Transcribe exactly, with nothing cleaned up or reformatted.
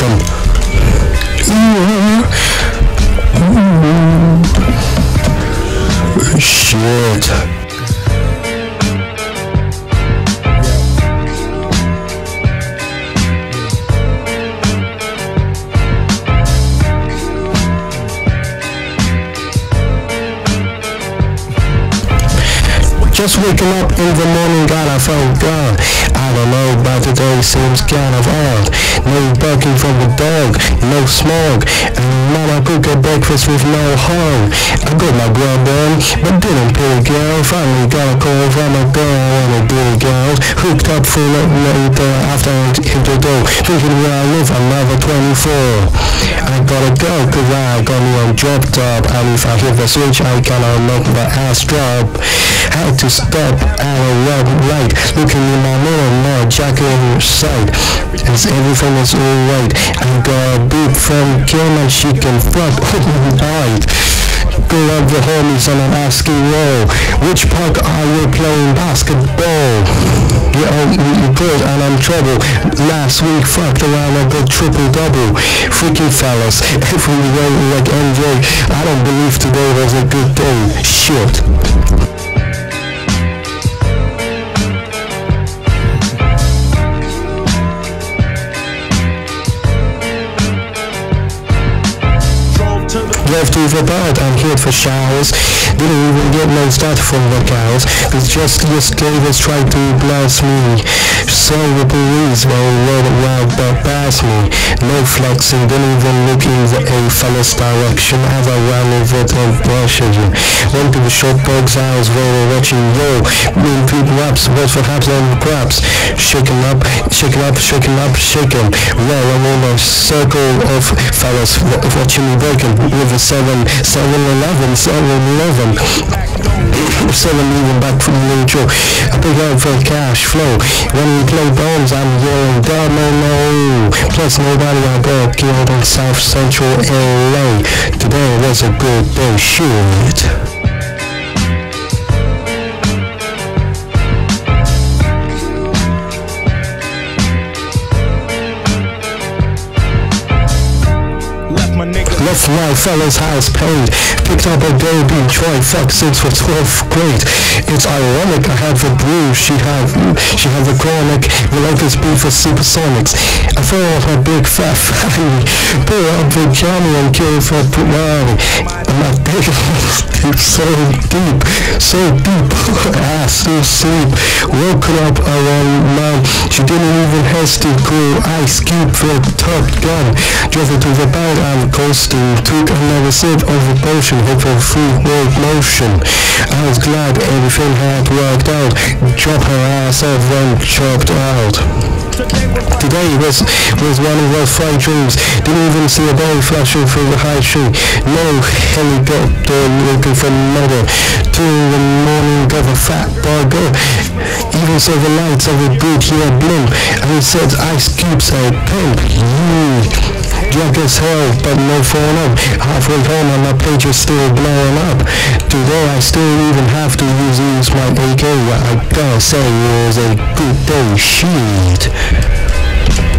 bottom. Ooh. Ooh. Shit. Just waking up in the morning, God, I felt God. I don't know, but today seems kind of odd. No barking from the dog, no smog, and mama cook a breakfast with no harm. I got my grub on, but didn't pay a girl. Finally got a call from a girl and a big girl. Hooked up for a later after I hit the door. Thinking where I live, I'm never twenty-four. I gotta go, cause I got me on job top, and if I hit the switch, I cannot make my ass drop. Had to stop at a red light, looking in my mirror, now jacket in sight. As everything is alright, I got a beep from Kim and she can fuck alright. Go up the homies on an asking roll. Which park are you playing basketball? Yeah, I'm good and I'm trouble. Last week fucked around a good triple double. Freaking fellas, every way like M J. I don't believe today was a good day. Shit. Drove to the bed and hid for showers. Didn't even get no start from the cows. Cause just yesterday was trying to blast me. So the police were right around but past me. No flexing, didn't even look in the a fella's direction as I ran over the bushes. Went to the short dog's house where they were watching yo. Mean people raps, what perhaps on the craps. Shaking up, shaking up, shaking up, shaking. Well, I'm in a circle of fellas watching me breaking with a seven, seven eleven, seven eleven, seven even back from the intro. I pick out for cash flow. When we play bombs, I'm yelling, damn no. Plus nobody I got killed in South Central L A. Today was a good day, shit. Left my fella's house paid. Picked up a baby, tried fuck since for twelfth grade. It's ironic I had the bruise, she had she had the chronic, relentless beef for supersonics. I fell off her big fat fanny, pull up the jammy and kill for Punani. And my dick was so deep, so deep, ass to sleep. Woken up around nine, she didn't even hesitate, cool ice cube for a top gun. Drove her to the bed and coasting. Took another sip of the potion, hope for free world motion. I was glad everything had worked out. Drop her ass off then chopped out. Today was was one of those fine dreams. Didn't even see a boy flashing through the high tree. No helicopter looking for mother. Two in the morning got a fat burger. Even saw the lights of a bridge here bloom. And it said ice cubes are pimp. Mm. Drunk as hell, but no phone up. Halfway home and my page is still blowing up. Today I still even have to use, use my A K. What I gotta say was a good day, shit.